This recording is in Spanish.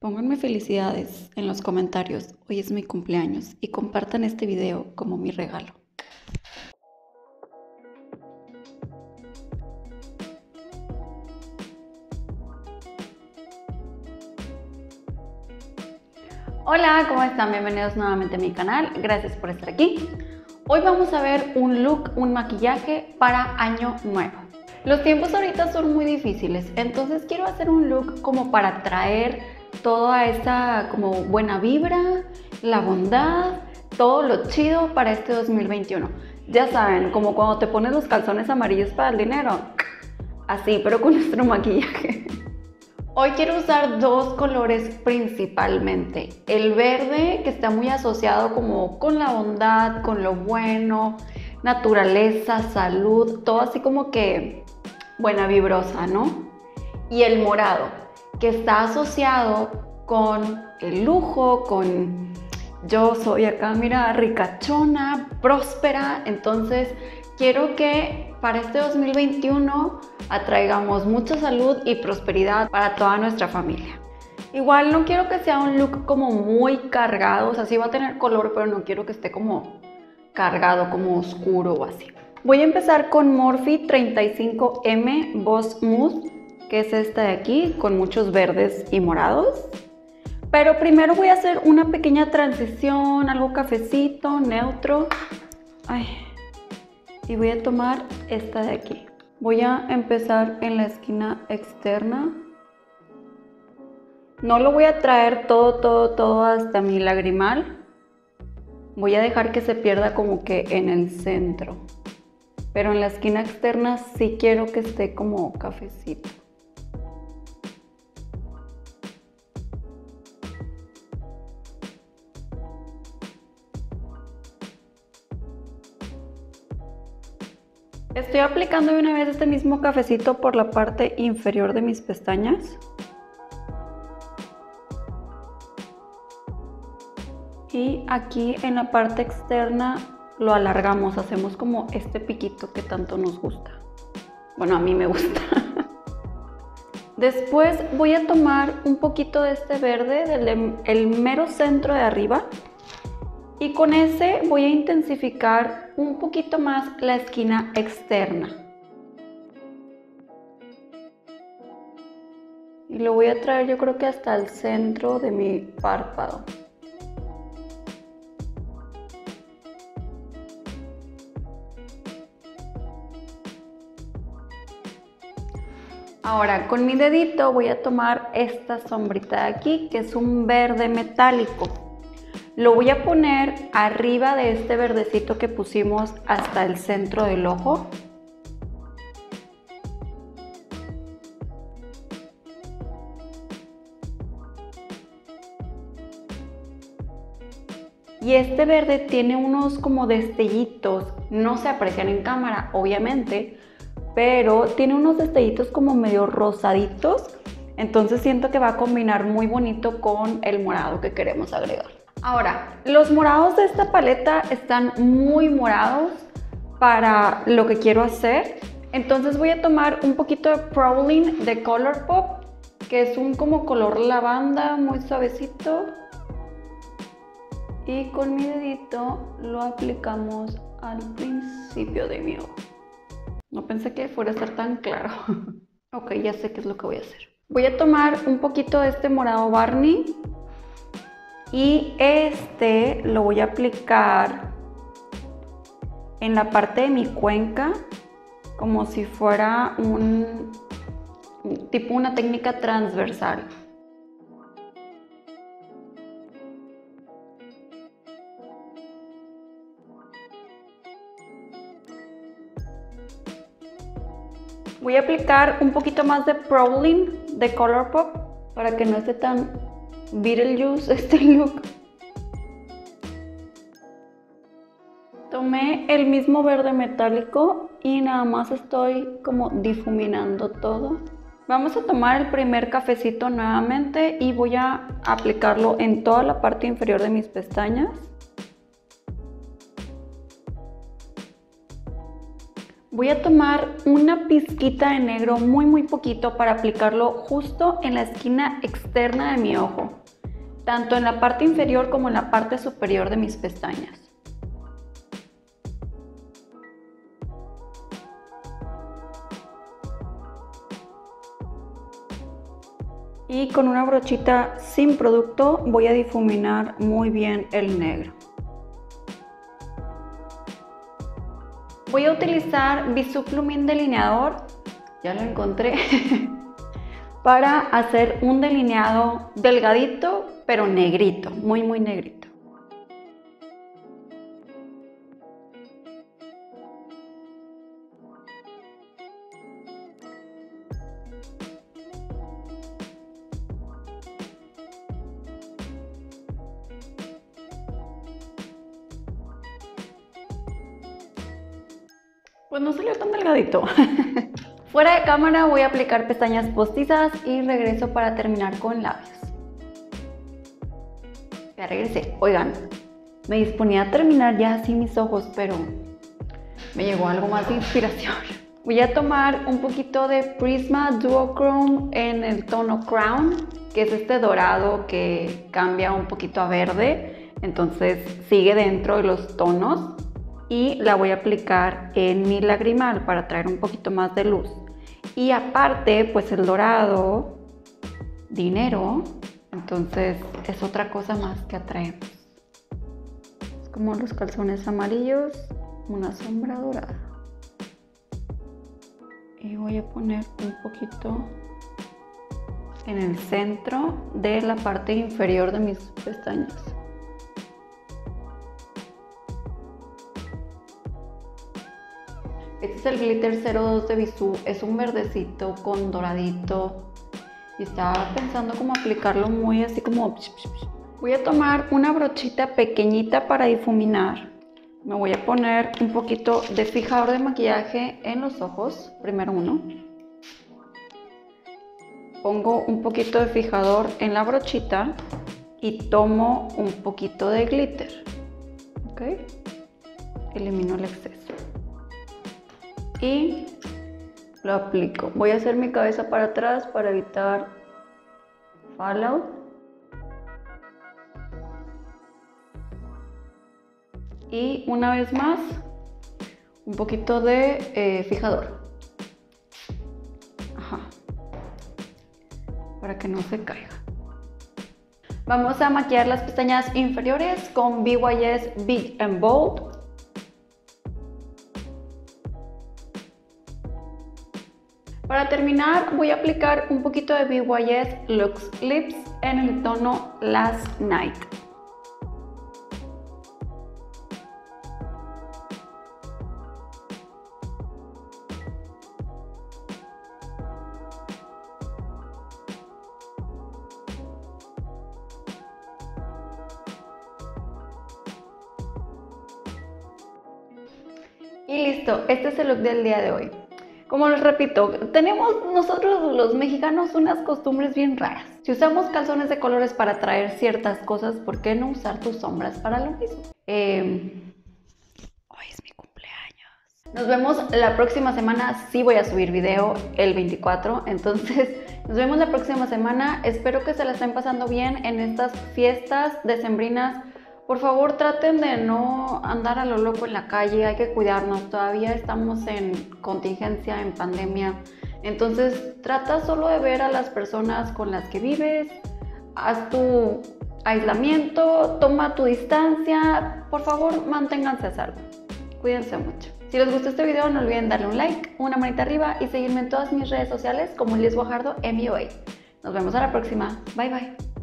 Pónganme felicidades en los comentarios, hoy es mi cumpleaños y compartan este video como mi regalo. Hola, ¿cómo están? Bienvenidos nuevamente a mi canal, gracias por estar aquí. Hoy vamos a ver un look, un maquillaje para año nuevo. Los tiempos ahorita son muy difíciles, entonces quiero hacer un look como para traer toda esa como buena vibra, la bondad, todo lo chido para este 2021. Ya saben, como cuando te pones los calzones amarillos para el dinero, así, pero con nuestro maquillaje. Hoy quiero usar dos colores principalmente. El verde, que está muy asociado como con la bondad, con lo bueno, naturaleza, salud, todo así como que buena vibrosa, ¿no? Y el morado, que está asociado con el lujo, con yo soy acá, mira, ricachona, próspera. Entonces quiero que para este 2021 atraigamos mucha salud y prosperidad para toda nuestra familia. Igual no quiero que sea un look como muy cargado, o sea, sí va a tener color, pero no quiero que esté como cargado, como oscuro o así. Voy a empezar con Morphe 35M Boss Mousse, que es esta de aquí, con muchos verdes y morados. Pero primero voy a hacer una pequeña transición, algo cafecito, neutro. Y voy a tomar esta de aquí. Voy a empezar en la esquina externa. No lo voy a traer todo hasta mi lagrimal. Voy a dejar que se pierda como que en el centro. Pero en la esquina externa sí quiero que esté como cafecito. Estoy aplicando de una vez este mismo cafecito por la parte inferior de mis pestañas. Y aquí en la parte externa lo alargamos, hacemos como este piquito que tanto nos gusta. Bueno, a mí me gusta. Después voy a tomar un poquito de este verde, del mero centro de arriba. Y con ese voy a intensificar un poquito más la esquina externa. Y lo voy a traer yo creo que hasta el centro de mi párpado. Ahora con mi dedito voy a tomar esta sombrita de aquí, que es un verde metálico. Lo voy a poner arriba de este verdecito que pusimos hasta el centro del ojo. Y este verde tiene unos como destellitos, no se aprecian en cámara obviamente, pero tiene unos destellitos como medio rosaditos, entonces siento que va a combinar muy bonito con el morado que queremos agregar. Ahora, los morados de esta paleta están muy morados para lo que quiero hacer. Entonces voy a tomar un poquito de Prowling de Colourpop, que es un como color lavanda muy suavecito. Y con mi dedito lo aplicamos al principio de mi ojo. No pensé que fuera a ser tan claro. Ok, ya sé qué es lo que voy a hacer. Voy a tomar un poquito de este morado Barney. Y este lo voy a aplicar en la parte de mi cuenca, como si fuera tipo una técnica transversal. Voy a aplicar un poquito más de Prowling de Colourpop para que no esté tan Beetlejuice este look. Tomé el mismo verde metálico y nada más estoy como difuminando todo. Vamos a tomar el primer cafecito nuevamente y voy a aplicarlo en toda la parte inferior de mis pestañas. Voy a tomar una pizquita de negro, muy poquito, para aplicarlo justo en la esquina externa de mi ojo, tanto en la parte inferior como en la parte superior de mis pestañas. Y con una brochita sin producto voy a difuminar muy bien el negro. Voy a utilizar Bisú Plumín Delineador, ya lo encontré, para hacer un delineado delgadito pero negrito, muy negrito. Pues no salió tan delgadito. Fuera de cámara voy a aplicar pestañas postizas y regreso para terminar con labios. Ya regresé. Oigan, me disponía a terminar ya así mis ojos, pero me llegó algo más de inspiración. Voy a tomar un poquito de Prisma Duochrome en el tono Crown, que es este dorado que cambia un poquito a verde, entonces sigue dentro de los tonos. Y la voy a aplicar en mi lagrimal para traer un poquito más de luz. Y aparte, pues el dorado, dinero, entonces es otra cosa más que atraemos. Es como los calzones amarillos, una sombra dorada. Y voy a poner un poquito en el centro de la parte inferior de mis pestañas. Este es el Glitter 02 de Bisú, es un verdecito con doradito y estaba pensando cómo aplicarlo muy así como... Voy a tomar una brochita pequeñita para difuminar. Me voy a poner un poquito de fijador de maquillaje en los ojos, primero uno. Pongo un poquito de fijador en la brochita y tomo un poquito de glitter. ¿Ok? Elimino el exceso. Y lo aplico. Voy a hacer mi cabeza para atrás para evitar fallout. Y una vez más, un poquito de fijador. Ajá. Para que no se caiga. Vamos a maquillar las pestañas inferiores con BYS Big and Bold. Para terminar voy a aplicar un poquito de BYS Luxe Lips en el tono Last Night. Y listo, este es el look del día de hoy. Como les repito, tenemos nosotros los mexicanos unas costumbres bien raras. Si usamos calzones de colores para traer ciertas cosas, ¿por qué no usar tus sombras para lo mismo? Hoy es mi cumpleaños. Nos vemos la próxima semana. Sí voy a subir video el 24, entonces nos vemos la próxima semana. Espero que se la estén pasando bien en estas fiestas decembrinas. Por favor, traten de no andar a lo loco en la calle, hay que cuidarnos, todavía estamos en contingencia, en pandemia. Entonces, trata solo de ver a las personas con las que vives, haz tu aislamiento, toma tu distancia, por favor, manténganse a salvo. Cuídense mucho. Si les gustó este video, no olviden darle un like, una manita arriba y seguirme en todas mis redes sociales como Liz Guajardo MUA. Nos vemos a la próxima. Bye, bye.